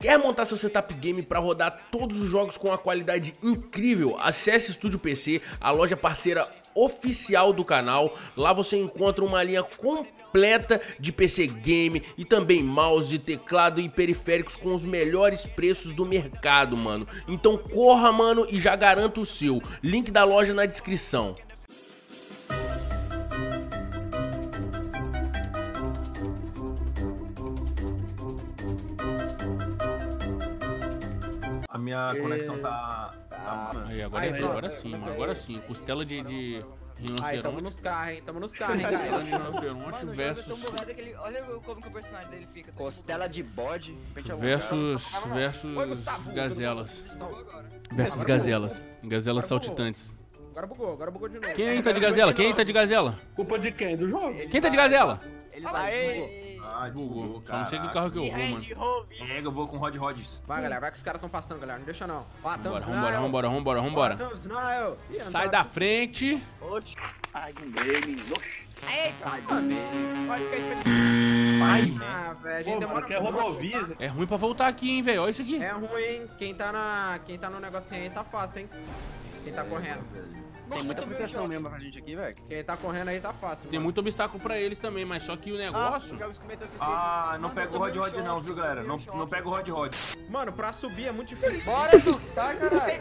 Quer montar seu setup game para rodar todos os jogos com uma qualidade incrível? Acesse Estúdio PC, a loja parceira oficial do canal. Lá você encontra uma linha completa de PC game e também mouse, teclado e periféricos com os melhores preços do mercado, mano. Então corra, mano, e já garanta o seu. Link da loja na descrição. A minha conexão tá... Aí, agora sim. Costela de rinoceronte. Aí, tamo nos carros, hein? Tamo nos carros, hein, Costela cara? de rinoceronte versus... Olha como que o personagem dele fica. Costela de bode. Versus gazelas. Versus gazelas. Gazelas saltitantes. Agora bugou de novo. Quem aí tá de gazela? Quem aí tá de gazela? Culpa de quem? Do jogo? Quem tá de gazela? Eles aí. Ah, Bugou. Só não sei que carro que eu vou, mano. Eu vou com Rods. Vai, galera, vai que os caras tão passando, galera. Não deixa não. Ó, Vambora. Tamo Snile. Sai da frente. Oxi. Ai, com dele. Pode ficar esperando. Ai. Ah, velho, a gente Pô, demora mano, que é muito pra rodovia. chutar. É ruim pra voltar aqui, hein, velho. Olha isso aqui. É ruim, hein? Quem tá no negocinho aí tá fácil, hein? Quem tá correndo. Tem muita proteção mesmo pra gente aqui, velho. Quem tá correndo aí tá fácil, Tem mano. muito obstáculo pra eles também, mas só que o negócio... Ah, não pega o Rod não, viu, galera? Não pega o Rod. Mano, pra subir é muito difícil. Bora, Duque. Sai, caralho.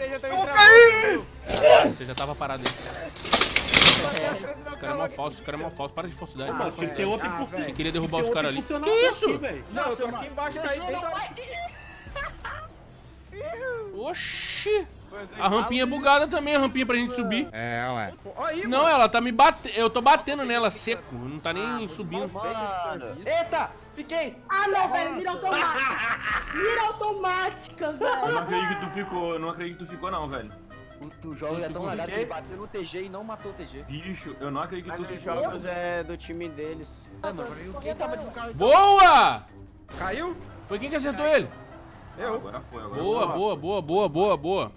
Você já tava parado aí. Os caras é mal falso, para de falsidade. Mano, tinha que ter outro velho. impossível. Você queria derrubar os caras ali. Que Que isso? Não, eu tô aqui embaixo daí. Oxi. A rampinha é bugada também, a rampinha pra gente subir. É, ué. Aí, Não, ela tá me batendo. Eu tô batendo nela seco. Não tá nem subindo. Mano. Eita! Fiquei! Ah, não, velho, mira automática. Mira automática, Eu velho. não acredito que tu ficou, não, velho. O jogo é tão lagado que ele bateu no TG e não matou o TG. Bicho, eu não acredito que tu ficou. jogos é do time deles. É, mano, quem tava de carro? Boa! Caiu? Foi quem que acertou ele? Eu. Agora foi. Boa.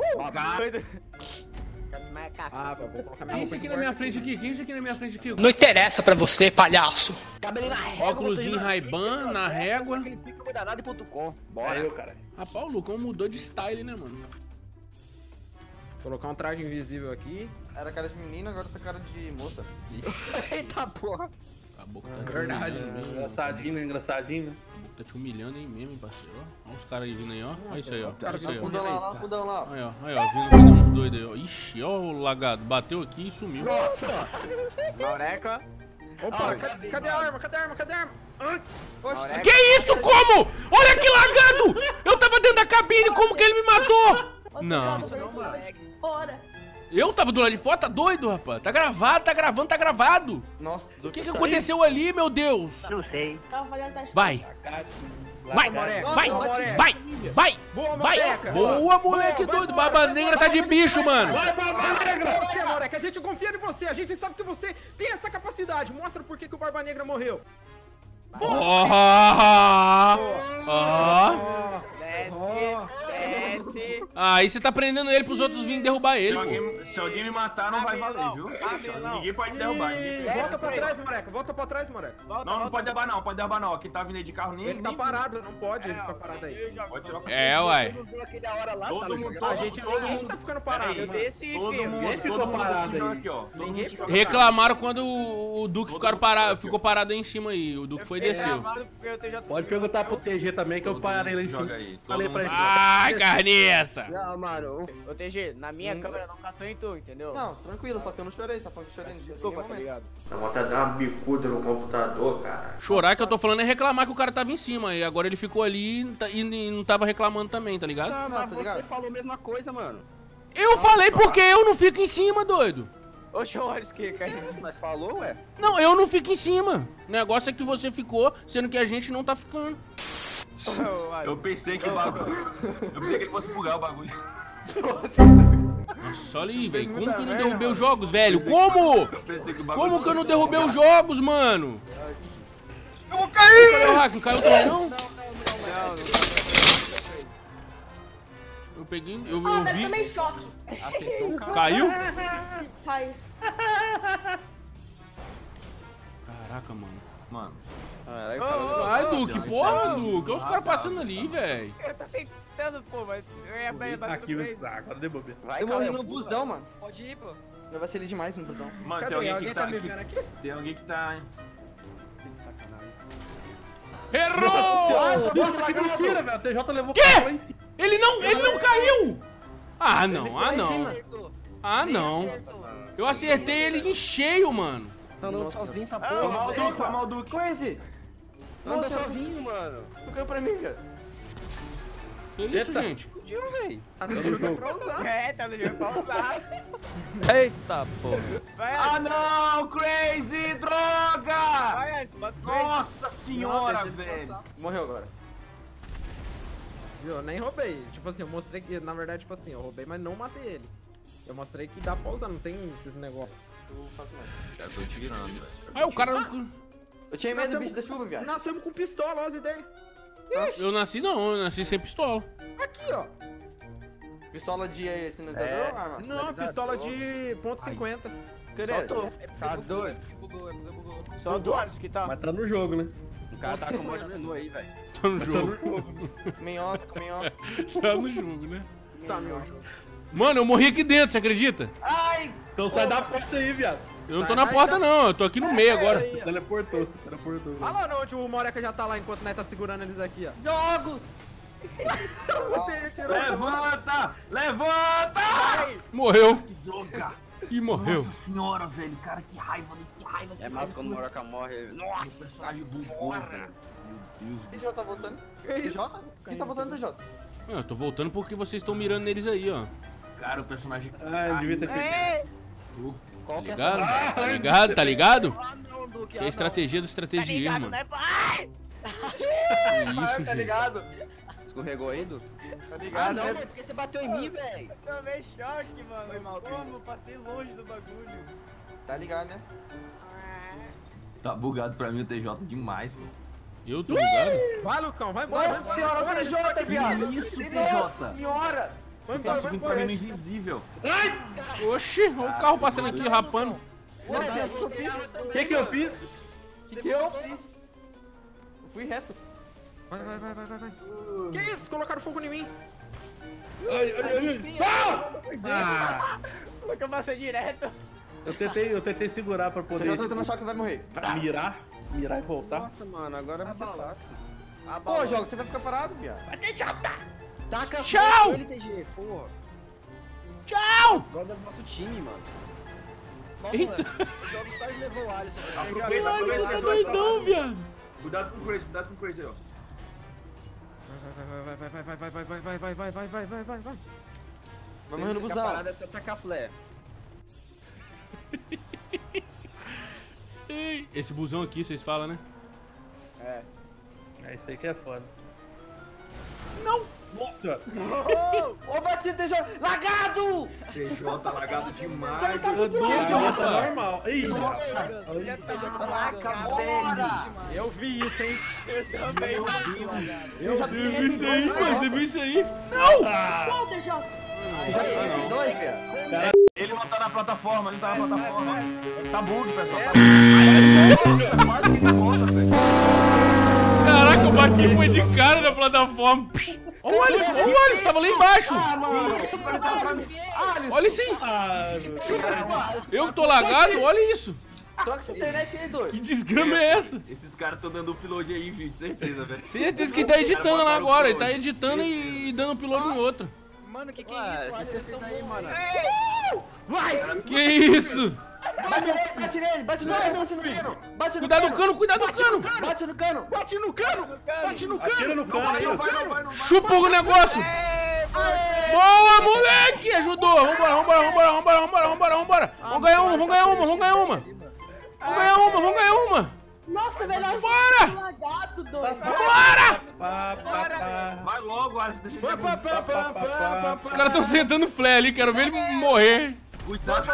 Ah, velho, vou colocar minha Quem é esse aqui na minha frente aqui? Não interessa pra você, palhaço. Cabelinho na régua. Óculosinho Ray-Ban na régua. Aquele pico danado.com. Bora. Bora. Eu, cara. Rapaz, o Lucão mudou de style, né, mano? Colocar um traje invisível aqui. Era cara de menina, agora tá cara de moça. Eita porra. A boca tá te Verdade. humilhando, hein? Engraçadinho. A boca tá te humilhando aí mesmo, hein, parceiro. Olha os caras aí vindo aí, ó. Olha isso aí, ó. Os caras Isso aí, ó. fundão lá, Fundão lá. Aí, ó, vindo uns doidos aí, ó. Ixi, ó o lagado. Bateu aqui e sumiu. Maureca. Opa, cadê a arma? Ai, oxe. Que isso? Como? Olha que lagado! Eu tava dentro da cabine, como que ele me matou? Não. Bora. Eu tava do lado de fora, tá doido, rapaz? Tá gravado, tá gravado. Nossa, O que aconteceu ali, meu Deus? Não sei. Tava fazendo teste. Vai, vai, Moreca. vai, Moreca. vai. Boa, Vai. Moreca. Boa, moleque Boa, doido. vai, Barba vai, Negra vai, tá de vai, bicho, mano. Você, Moreca, a gente confia em você. A gente sabe que você tem essa capacidade. Mostra por que o Barba Negra morreu. Ó. Desce. Aí você tá prendendo ele pros outros virem derrubar ele, pô. Se alguém me matar, não vai valer, viu? Ninguém pode derrubar. Volta pra trás, Moreca. Volta pra trás, Moreca. Não pode derrubar não. Quem tá vindo aí de carro nem... Ele tá parado, não pode ele ficar parado aí. Pode tirar o É, uai. Todo mundo Ninguém tá ficando parado, mano. Ninguém ficou parado aí. aqui, ó. Ninguém ficou Reclamaram quando o Duque ficou parado aí em cima aí. O Duque foi e desceu. Pode perguntar pro TG também, que eu parei lá em cima. Joga aí. Falei pra ele. Ai, carniça. Não, mano. Ô TG, na minha câmera não catou em tu, entendeu? Não, tranquilo, só que eu não chorei, tá falando que eu chorei. Desculpa, tá ligado? Dá vontade de dar uma bicuda no computador, cara. Chorar que eu tô falando é reclamar que o cara tava em cima. E agora ele ficou ali e não tava reclamando também, tá ligado? Não, tá Você ligado? falou a mesma coisa, mano. Eu falei porque eu não fico em cima, doido. Oxe, olha isso que, cara. Mas falou, ué? Não, eu não fico em cima. O negócio é que você ficou, sendo que a gente não tá ficando. Eu pensei que o bagulho... Eu pensei que ele fosse bugar o bagulho. Nossa, olha aí, velho. Como que eu não derrubei os jogos, velho? Como? Eu pensei que o bagulho... Como que eu não derrubei os jogos, mano? Eu vou cair! Cadê o hack? Não caiu também, não? Eu peguei, eu Ah, velho, vi. tomei choque. Acertou o cara. Caiu? Caiu. Caraca, mano. Mano. Vai, Duque, porra, Duque. Olha os caras passando ali, velho. Eu tô tentando, pô, mas eu ia bater Aqui no o Crazy. saco, agora deu bobeira. Eu morri no busão, mano. Pode ir, pô. Eu vacilei demais no busão. Mano, Cadê? tem alguém Alguém que tá tá me aqui. vendo aqui? Tem alguém que tá. Errou! Nossa, que mentira, velho. O TJ levou Quê? pra lá em cima. Ele não caiu! Ah, não, ah, não. Acertou. Ah, não. Eu acertei ele em cheio, mano. Tá andando sozinho essa Foi porra. mal, Duque, foi mal, Duque. Crazy! Anda Nossa, sozinho, mano. Tu caiu pra mim, velho. Que isso, gente? Fudiu, velho. Tá no jogo pra usar. É, tá no jogo pra usar. Eita, porra. Vai, Ah, não, Crazy, droga! vai, Alisson, bate o Crazy. Nossa senhora, Não, deixa ele velho. passar. Morreu agora. Viu? Eu nem roubei. Tipo assim, eu mostrei que, na verdade, tipo assim, eu roubei, mas não matei ele. Eu mostrei que dá pra usar, não tem esses negócios. Já tô tirando, velho. Aí o cara. Eu tinha medo do bicho da chuva, viado. Nascemos com pistola, olha as ideias. Eu nasci não, eu nasci sem pistola. Aqui, ó. Pistola de sinalizador É. ou arma? Não, pistola de ponto .50. Soltou. Tá doido. Bugou. Só do Alisson que tá. Mas tá no jogo, né? O cara tá com um monte de menu aí, velho. Tá no Tá jogo. no jogo. Minhoca, minhoca. Tá no jogo, né? Tá, meu jogo. Mano, eu morri aqui dentro, você acredita? Ai! Então sai da porta aí, viado. Eu não tô na porta não, eu tô aqui no meio agora. Aí, ó. Teleportou, você teleportou. Olha lá onde o Moreca já tá lá enquanto nós tá segurando eles aqui, ó. Jogos! Levanta! Levanta! Morreu. Droga! E morreu. Nossa senhora, velho. Cara, que raiva, né? Que raiva. É massa quando o Moroca morre. Nossa, Personagem bugou, velho. Meu Deus. TJ tá voltando. TJ? Quem tá voltando, TJ? Eu tô voltando porque vocês estão mirando neles aí, ó. Cara, o personagem. Ah, eu devia ter feito. Tá ligado? Tá ligado? Tá ligado? Ah, não, Duque. Que é a estratégia do estrategista, mano. pai? Que isso, Tá gente. ligado? escorregou aí, Du? Tá Ah, ligado, não, né? mano, porque você bateu em mim, velho. Tomei choque, mano. Foi mal, Como? Eu passei longe do bagulho. Tá ligado, né? Tá bugado pra mim o TJ demais, pô. Eu tô ligado? Vai, Lucão, vai embora. Nossa senhora, vai TJ, viado! isso, Nossa TJ? senhora! Vai Tá embora, vai subindo pra mim embora. no invisível. Oxi, olha o carro passando aqui, rapando. O que eu fiz? O que eu fiz? Eu fui reto. Vai. Que isso? Colocaram fogo em mim. Ai, Ah! Porque eu passei direto. Eu tentei segurar pra O poder TJ tá tomando choque e vai morrer. mirar e voltar. Nossa, mano, agora vai ser fácil. Pô, jogo, você vai ficar parado, viado. Taca Tchau! fogo, LTG, porra. Tchau! Agora é do nosso time, mano. Nossa, o Jogos quase levou o Alisson. Aproveita, Caralho, aproveita você tá que dois doidão, viado. Cuidado com o Crazy, cuidado com o Crazy, ó. Vai. Vai morrer no A busão. parada é você tacar flare. Ei, esse busão aqui, vocês falam, né? É. É isso aí que é foda. Não! Nossa! Ô, bati TJ! Lagado! TJ lagado demais. Tá doido, Tá rapaz. normal. Ih, Bora! Eu vi isso, hein? Eu já Você viu isso aí, pai? Você viu isso aí? Qual DJ? Já fiz dois, viado. Ele não tá na plataforma, ele não tá na plataforma. Tá bug, pessoal. Tá quase que ele volta, velho. Caraca, eu bati foi de cara na plataforma. Olha o Alisson, tava lá embaixo. Olha isso aí. Eu que tô lagado, olha isso. Troca essa internet aí, doido. Que desgrama é essa? Esses caras tão dando upload aí em vídeo, certeza, velho. Certeza que ele tá editando lá agora. Ele tá editando e dando upload no outro. Mano, que é isso? Olha, eles são bons, mano. Que isso? Bate nele, bate nele, bate no cano, bate no cano. Bate no Cuidado do cano, cuidado do cano. Bate no cano. Bate no cano! Bate no atira cano! no cano aí. Chupa o negócio. Boa, moleque. Ajudou. Vambora. Vamos ganhar uma. Nossa, velho, olha Bora! esse lagarto, doido. Bora! Vai logo, Alisson, deixa eu ver. Os caras tão sentando flare ali, quero ver ele morrer. Cuidado.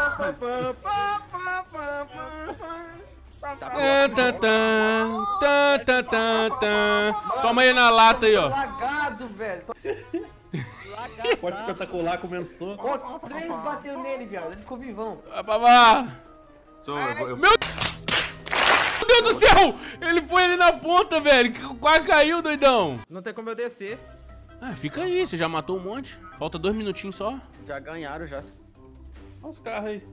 Toma aí na lata aí, ó. Lagado, velho. Forte espetacular começou. Ó, 3 bateu nele, viado. Ele ficou vivão. Babá. Sou eu. Meu Deus Deus do céu! Ele foi ali na ponta, velho. Quase caiu, doidão. Não tem como eu descer. Ah, fica aí. Você já matou um monte. Falta 2 minutinhos só. Já ganharam, já. Olha os carros aí.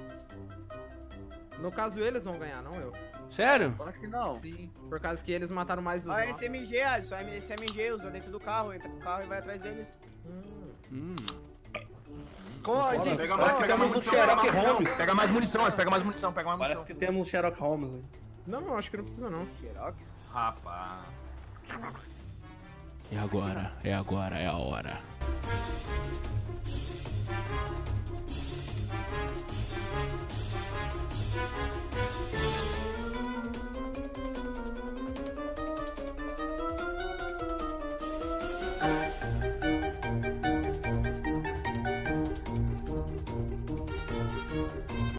No caso, eles vão ganhar, não eu. Sério? Acho que não. Sim. Por causa que eles mataram mais os Olha nossos. esse MG, Alisson. Esse MG usa dentro do carro. Entra no carro e vai atrás deles. Esconde! Pega mais munição, pega mais munição, pega mais munição. Parece que temos Sherlock Holmes aí. Não, acho que não precisa não. Xerox. Rapaz. É agora, é agora, é a hora.